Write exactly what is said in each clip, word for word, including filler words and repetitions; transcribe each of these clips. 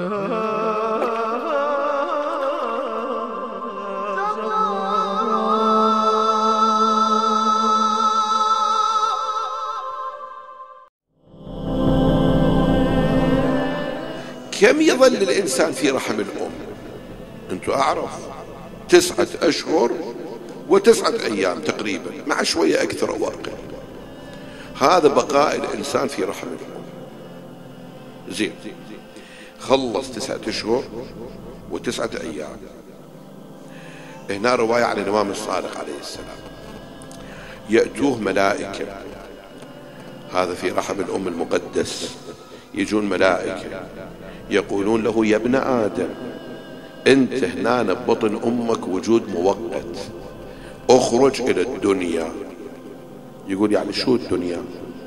كم يظل الإنسان في رحم الأم؟ أنتوا أعرف تسعة أشهر وتسعة أيام تقريبا، مع شوية أكثر أو أقل. هذا بقاء الإنسان في رحم الأم. زين، خلص تسعة أشهر وتسعة أيام. هنا رواية عن الإمام الصادق عليه السلام، يأتوه ملائكة، هذا في رحم الأم المقدس، يجون ملائكة يقولون له: يا ابن آدم، أنت هنا ببطن أمك وجود مؤقت، اخرج إلى الدنيا. يقول: يعني شو الدنيا؟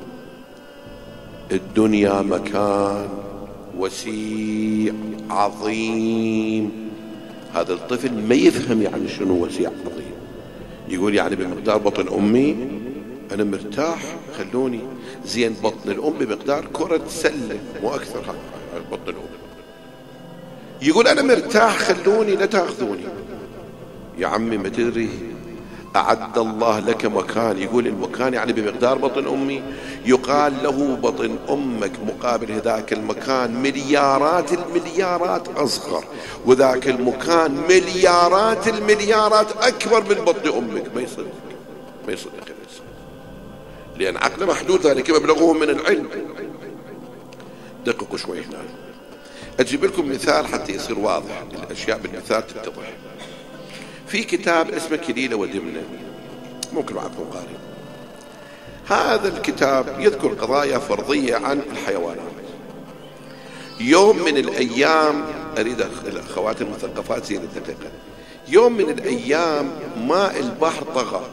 الدنيا مكان وسيع عظيم. هذا الطفل ما يفهم يعني شنو وسيع عظيم. يقول: يعني بمقدار بطن أمي أنا مرتاح، خلوني. زين، بطن الأم بمقدار كرة سلة، مو أكثر. هذا بطن الأم. يقول: أنا مرتاح، خلوني، لا تأخذوني. يا عمي ما تدري أعد الله لك مكان. يقول: المكان يعني بمقدار بطن أمي. يقال له: بطن أمك مقابل هذاك المكان مليارات المليارات أصغر، وذاك المكان مليارات المليارات أكبر من بطن أمك. ما يصدق، ما يصدق الإنسان، لأن عقله محدود، ذلك مبلغه من العلم. دققوا شوي هنا، أجيب لكم مثال حتى يصير واضح، الأشياء بالمثال تتضح. في كتاب اسمه كليلة ودمنة، ممكن بعضكم قارئ. هذا الكتاب يذكر قضايا فرضية عن الحيوانات. يوم من الأيام، أريد الأخوات المثقفات زين الدقيقة، يوم من الأيام ماء البحر طغى،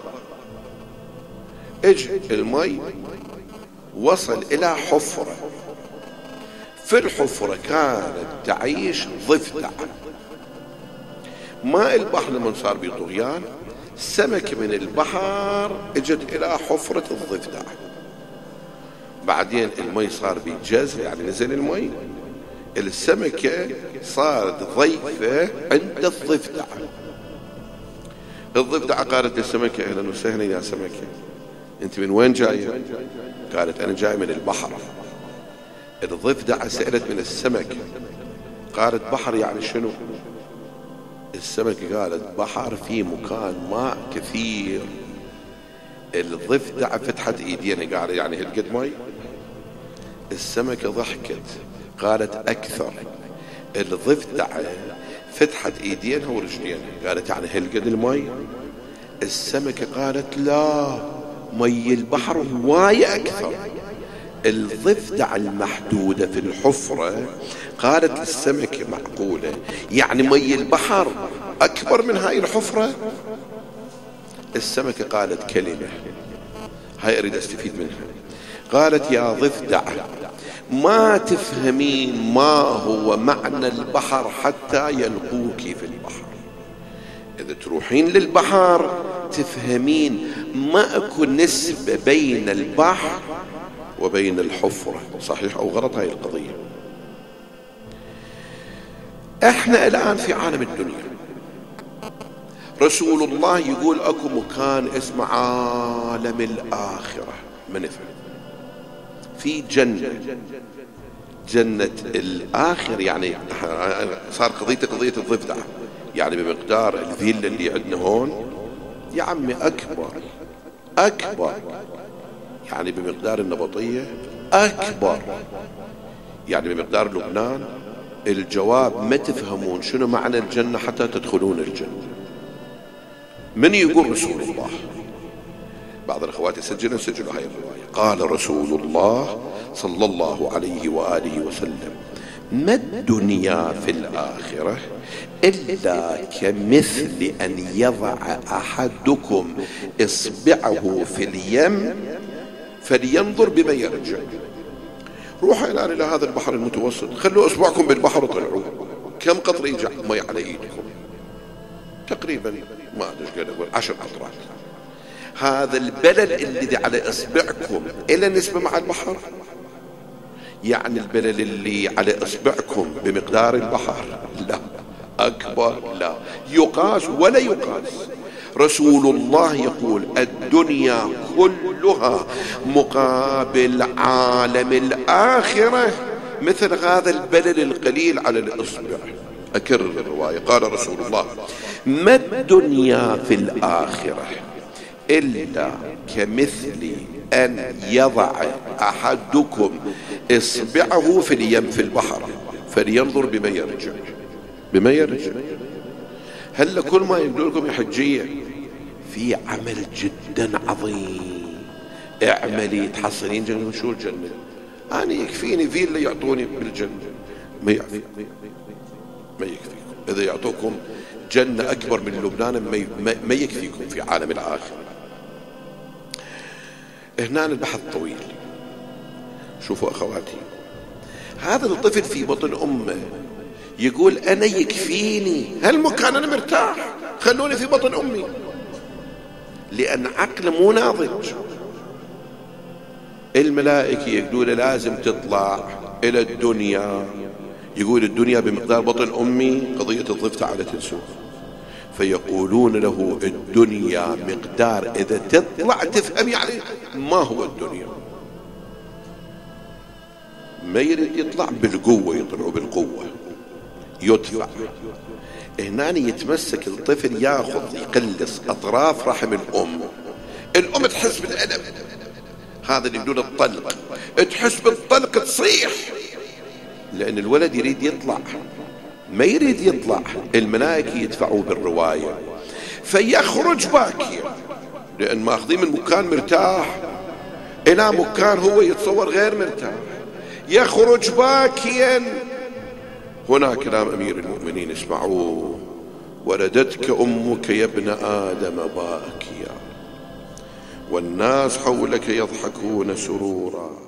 اجى المي وصل إلى حفرة، في الحفرة كانت تعيش ضفدع. ماء البحر لما صار بطغيان، سمك من البحر اجت إلى حفرة الضفدع. بعدين المي صار بيتجز، يعني نزل المي، السمكة صارت ضيفة عند الضفدع. الضفدع قالت للسمكة: أهلا وسهلا يا سمكة، أنت من وين جاية؟ قالت: أنا جاي من البحر. الضفدع سألت من السمك، قالت: بحر يعني شنو؟ السمكة قالت: بحر في مكان ماء كثير. الضفدع فتحت ايدينا، قال: يعني هالقد مي؟ السمكة ضحكت قالت: أكثر. الضفدع فتحت ايدينها ورجلينها، قالت: يعني هالقد المي؟ السمكة قالت: لا، مي البحر هواية أكثر. الضفدع المحدودة في الحفرة قالت للسمكة: معقولة؟ يعني مي البحر أكبر من هاي الحفرة؟ السمكة قالت كلمة، هاي أريد أستفيد منها. قالت: يا ضفدع، ما تفهمين ما هو معنى البحر حتى يلقوك في البحر. إذا تروحين للبحر تفهمين ما أكو نسبة بين البحر وبين الحفرة. صحيح أو غلط هاي القضية؟ احنا الآن في عالم الدنيا، رسول الله يقول اكو مكان اسمه عالم الآخرة. ما نفهم في جنة، جنة الآخر، يعني صار قضية قضية الضفدع، يعني بمقدار الفيلا اللي عندنا هون يا عمي أكبر أكبر، يعني بمقدار النبطية أكبر، يعني بمقدار لبنان. الجواب: ما تفهمون شنو معنى الجنة حتى تدخلون الجنة. من يقول؟ رسول الله. بعض الأخوات يسجلون سجلوا هاي الرواية. قال رسول الله صلى الله عليه وآله وسلم: ما الدنيا في الآخرة إلا كمثل أن يضع أحدكم إصبعه في اليم فلينظر بما يرجع. روحوا الآن إلى هذا البحر المتوسط، خلوا أصبعكم بالبحر وطلعوا، كم قطر يجع مي على إيدكم؟ تقريبا ما أدري أقول عشر قطرات. هذا البلد الذي على إصبعكم إلى نسبة مع البحر؟ يعني البلل اللي على إصبعكم بمقدار البحر؟ لا. أكبر؟ لا يقاس ولا يقاس. رسول الله يقول الدنيا كلها مقابل عالم الآخرة مثل هذا البلل القليل على الإصبع. أكرر الرواية. قال رسول الله ما الدنيا في الآخرة إلا كمثل أن يضع أحدكم إصبعه في اليم في البحر فلينظر بما يرجع. بما يرجع. هل كل ما يقول لكم يا حجية في عمل جدا عظيم اعملي تحصلين جنة؟ شو الجنة؟ أنا يكفيني في اللي يعطوني بالجنة. ما يكفي ما يكفيكم. إذا يعطوكم جنة أكبر من لبنان ما يكفيكم في عالم الآخرة. هنا البحث طويل. شوفوا أخواتي، هذا الطفل في بطن أمه يقول أنا يكفيني هالمكان، أنا مرتاح، خلوني في بطن أمي، لأن عقله مو ناضج. الملائكة يقولوا له لازم تطلع إلى الدنيا، يقول الدنيا بمقدار بطن أمي، قضية الطفل تعالى تنسوه. فيقولون له الدنيا مقدار، إذا تطلع تفهم يعني ما هو الدنيا. ما يريد يطلع بالقوة، يطلعوا بالقوة، يدفع. هنا يتمسك الطفل، ياخذ يقلص أطراف رحم الأم. الأم تحس بالألم، هذا اللي يقولون الطلق، تحس بالطلق تصيح، لأن الولد يريد يطلع، ما يريد يطلع. الملائكة يدفعوا بالرواية فيخرج باكيا، لأن ماخذين من مكان مرتاح إلى مكان هو يتصور غير مرتاح. يخرج باكيا. هنا كلام أمير المؤمنين اسمعوه: ولدتك أمك يا ابن آدم باكيا والناس حولك يضحكون سرورا.